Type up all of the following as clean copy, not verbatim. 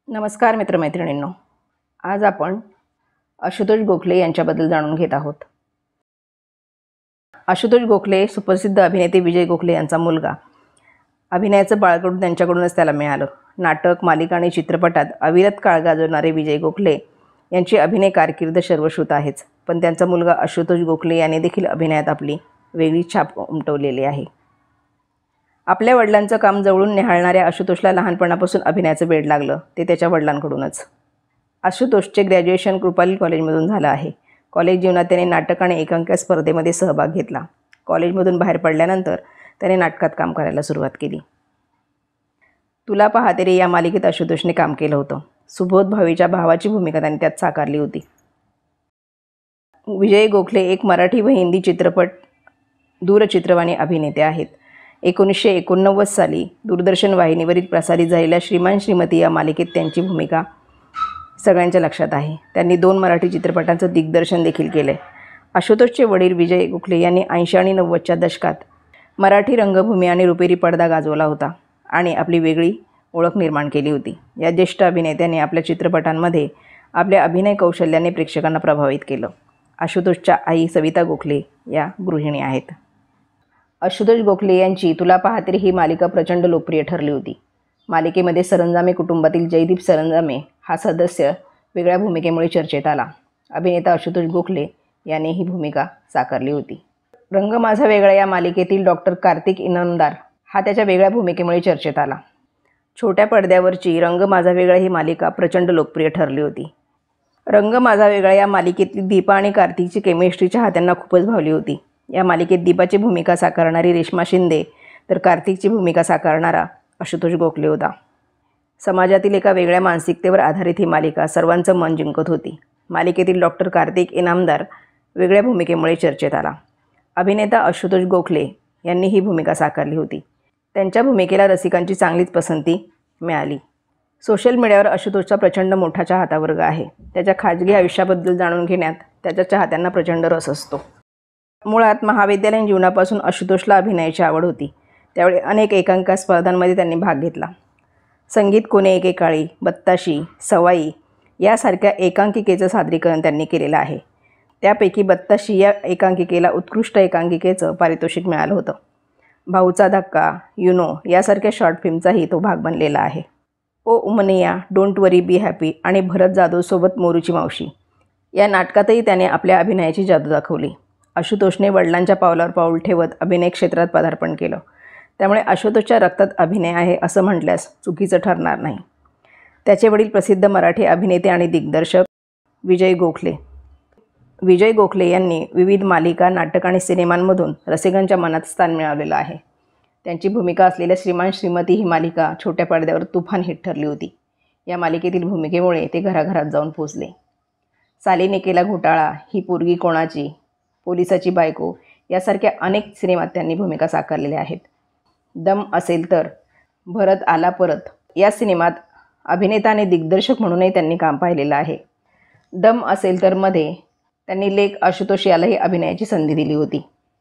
नमस्कार मित्रमैत्रिणींनो, आज आपण आशुतोष गोखले यांच्याबद्दल जाणून घेत आहोत. आशुतोष गोखले सुप्रसिद्ध अभिनेते विजय गोखले यांचा मुलगा. अभिनयाचं बाळकडून त्यांच्याकडूनच त्याला मिळालं. नाटक, मालिका आणि चित्रपटात अविरत काळ गाजवणारे विजय गोखले यांची अभिनय कारकीर्द सर्वश्रुत आहेच, पण त्यांचा मुलगा आशुतोष गोखले याने देखील अभिनयात आपली वेगळी छाप उमटवलेली आहे. आपल्या वडिलांचं काम जवळून निहाळणाऱ्या आशुतोषला लहानपणापासून अभिनयाचं वेड लागलं ते त्याच्या वडिलांकडूनच. आशुतोषचे ग्रॅज्युएशन कृपाली कॉलेजमधून झालं आहे. कॉलेज जीवनात त्याने नाटक आणि एकांकिका स्पर्धेमध्ये सहभाग घेतला. कॉलेजमधून बाहेर पडल्यानंतर त्याने नाटकात काम करायला सुरुवात केली. तुला पाहते रे या मालिकेत आशुतोषने काम केलं होतं. सुबोध भावेच्या भावाची भूमिका त्याने त्यात साकारली होती. विजय गोखले एक मराठी व हिंदी चित्रपट, दूरचित्रवाणी अभिनेते आहेत. 1989 साली दूरदर्शन वाहिनीवरील प्रसारित झालेल्या श्रीमान श्रीमती या मालिकेत त्यांची भूमिका सगळ्यांच्या लक्षात आहे. त्यांनी 2 मराठी चित्रपटांचं दिग्दर्शन देखील केलं आहे. आशुतोषचे वडील विजय गोखले यांनी 80 आणि 90च्या दशकात मराठी रंगभूमी आणि रुपेरी पडदा गाजवला होता आणि आपली वेगळी ओळख निर्माण केली होती. या ज्येष्ठ अभिनेत्याने आपल्या चित्रपटांमध्ये आपल्या अभिनय कौशल्याने प्रेक्षकांना प्रभावित केलं. आशुतोषच्या आई सविता गोखले या गृहिणी आहेत. आशुतोष गोखले यांची तुला पाहते रे ही मालिका प्रचंड लोकप्रिय ठरली होती. मालिकेमध्ये सरंजामे कुटुंबातील जयदीप सरंजामे हा सदस्य वेगळ्या भूमिकेमुळे चर्चेत आला. अभिनेता आशुतोष गोखले याने ही भूमिका साकारली होती. रंग माझा वेगळा या मालिकेतील डॉक्टर कार्तिक इनामदार हा त्याच्या वेगळ्या भूमिकेमुळे चर्चेत आला. छोट्या पडद्यावरची रंग माझा वेगळा ही मालिका प्रचंड लोकप्रिय ठरली होती. रंग माझा वेगळा या मालिकेतली दीपा आणि कार्तिकची केमिस्ट्री चाहत्यांना खूपच भावली होती. या मालिकेत दीपाची भूमिका साकारणारी रेश्मा शिंदे तर कार्तिकची भूमिका साकारणारा आशुतोष गोखले होता. समाजातील एका वेगळ्या मानसिकतेवर आधारित ही मालिका सर्वांचं मन जिंकत होती. मालिकेतील डॉक्टर कार्तिक इनामदार वेगळ्या भूमिकेमुळे चर्चेत आला. अभिनेता आशुतोष गोखले यांनी ही भूमिका साकारली होती. त्यांच्या भूमिकेला रसिकांची चांगलीच पसंती मिळाली. सोशल मीडियावर आशुतोषचा प्रचंड मोठा चाहता वर्ग आहे. त्याच्या खाजगी आयुष्याबद्दल जाणून घेण्यात त्याच्या चाहत्यांना प्रचंड रस असतो. मुळात महाविद्यालयीन जीवनापासून आशुतोषला अभिनयाची आवड होती. त्यावेळी अनेक एकांकिका स्पर्धांमध्ये त्यांनी भाग घेतला. संगीत कोणे एकेकाळी, बत्ताशी, सवाई यासारख्या एकांकिकेचं सादरीकरण त्यांनी केलेलं आहे. त्यापैकी बत्ताशी या एकांकिकेला उत्कृष्ट एकांकिकेचं पारितोषिक मिळालं होतं. भाऊचा धक्का, युनो यासारख्या शॉर्ट फिल्मचाही तो भाग बनलेला आहे. ओ उमनिया, डोंट वरी बी हॅपी आणि भरत जाधवसोबत मोरूची मावशी या नाटकातही त्याने आपल्या अभिनयाची जादू दाखवली. आशुतोषने वडिलांच्या पावलावर पाऊल ठेवत अभिनय क्षेत्रात पदार्पण केलं. त्यामुळे आशुतोषच्या रक्तात अभिनय आहे असं म्हटल्यास चुकीचं ठरणार नाही. त्याचे वडील प्रसिद्ध मराठी अभिनेते आणि दिग्दर्शक विजय गोखले. विजय गोखले यांनी विविध मालिका, नाटक आणि सिनेमांमधून रसिकांच्या मनात स्थान मिळवलेलं आहे. त्यांची भूमिका असलेल्या श्रीमान श्रीमती ही मालिका छोट्या पडद्यावर तुफान हिट ठरली होती. या मालिकेतील भूमिकेमुळे ते घराघरात जाऊन पोचले. सालीने केला घोटाळा, ही पोरगी कोणाची, पोलिसाची बायको यासारख्या अनेक सिनेमात त्यांनी भूमिका साकारलेल्या आहेत. दम असेल तर, भरत आला परत या सिनेमात अभिनेता आणि दिग्दर्शक म्हणूनही त्यांनी काम पाहिलेलं आहे. दम असेल तर मध्ये त्यांनी लेक आशुतोष यालाही अभिनयाची संधी दिली होती.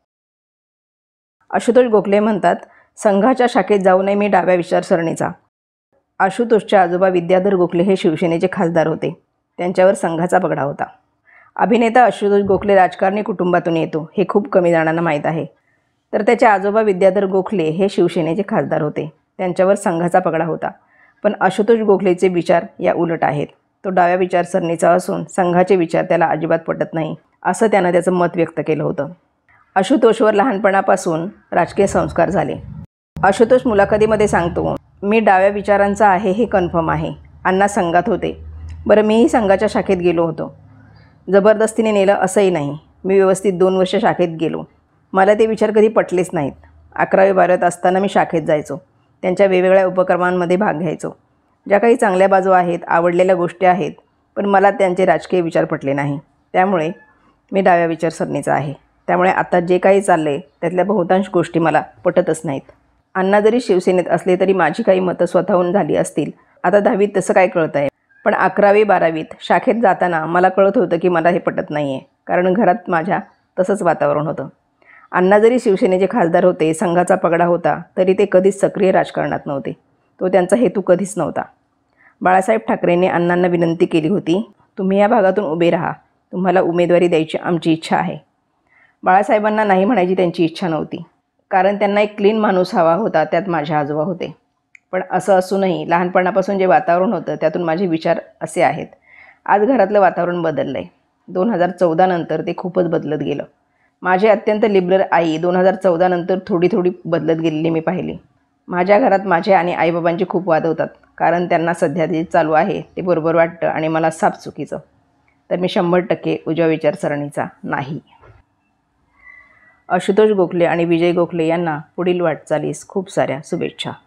आशुतोष गोखले म्हणतात, संघाच्या शाखेत जाऊ नये मी डाव्या विचारसरणीचा. आशुतोषचे आजोबा विद्याधर गोखले हे शिवसेनेचे खासदार होते. त्यांच्यावर संघाचा पगडा होता. अभिनेता आशुतोष गोखले राजकारणी कुटुंबातून येतो हे खूप कमी जणांना माहीत आहे. तर त्याचे आजोबा विद्याधर गोखले हे शिवसेनेचे खासदार होते. त्यांच्यावर संघाचा पगडा होता. पण आशुतोष गोखलेचे विचार या उलट आहेत. तो डाव्या विचारसरणीचा असून संघाचे विचार त्याला अजिबात पटत नाही असं त्यानं त्याचं मत व्यक्त केलं होतं. आशुतोषवर लहानपणापासून राजकीय संस्कार झाले. आशुतोष मुलाखतीमध्ये सांगतो, मी डाव्या विचारांचा आहे हे कन्फर्म आहे. अण्णा संघात होते. बरं, मीही संघाच्या शाखेत गेलो होतो. जबरदस्तीने नेलं असंही नाही. मी व्यवस्थित 2 वर्ष शाखेत गेलो. मला ते विचार कधी पटलेच नाहीत. 11वी-12वीत असताना मी शाखेत जायचो. त्यांच्या वेगवेगळ्या उपक्रमांमध्ये भाग घ्यायचो. ज्या काही चांगल्या बाजू आहेत, आवडलेल्या गोष्टी आहेत, पण मला त्यांचे राजकीय विचार पटले नाही. त्यामुळे मी डाव्या विचारसरणीचा आहे. त्यामुळे आता जे काही चाललं आहे त्यातल्या बहुतांश गोष्टी मला पटतच नाहीत. अण्णा जरी शिवसेनेत असले तरी माझी काही मतं स्वतःहून झाली असतील. आता 10वीत तसं काय कळत आहे, पण 11वी-12वीत शाखेत जाताना मला कळत होतं की मला हे पटत नाही आहे. कारण घरात माझ्या तसंच वातावरण होतं. अण्णा जरी शिवसेनेचे खासदार होते, संघाचा पगडा होता, तरी ते कधीच सक्रिय राजकारणात नव्हते. तो त्यांचा हेतू कधीच नव्हता. बाळासाहेब ठाकरेंनी अण्णांना विनंती केली होती, तुम्ही या भागातून उभे राहा, तुम्हाला उमेदवारी द्यायची आमची इच्छा आहे. बाळासाहेबांना नाही म्हणायची त्यांची इच्छा नव्हती, कारण त्यांना एक क्लीन माणूस हवा होता. त्यात माझे आजोबा होते. पण असं असूनही लहानपणापासून जे वातावरण होतं त्यातून माझे विचार असे आहेत. आज घरातलं वातावरण बदललं आहे. 2014 नंतर ते खूपच बदलत गेलं. माझी अत्यंत लिबरल आई 2014 नंतर थोडी थोडी बदलत गेलेली मी पाहिली. माझ्या घरात माझे आणि आईबाबांचे खूप वाद होतात, कारण त्यांना सध्या जे चालू आहे ते बरोबर वाटतं आणि मला साफ चुकीचं. तर मी 100% उजव्या विचारसरणीचा नाही. आशुतोष गोखले आणि विजय गोखले यांना पुढील वाटचालीस खूप साऱ्या शुभेच्छा.